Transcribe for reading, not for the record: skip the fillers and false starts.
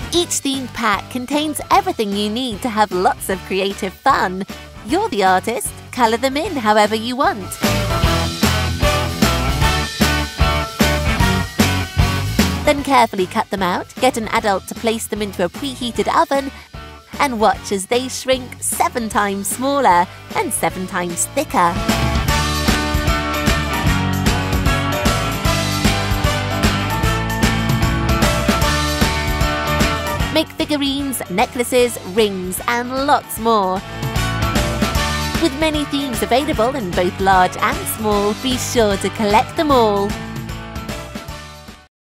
Each themed pack contains everything you need to have lots of creative fun. You're the artist, colour them in however you want. Then carefully cut them out, get an adult to place them into a preheated oven, and watch as they shrink 7 times smaller and 7 times thicker. Make figurines, necklaces, rings, and lots more. With many themes available in both large and small, be sure to collect them all.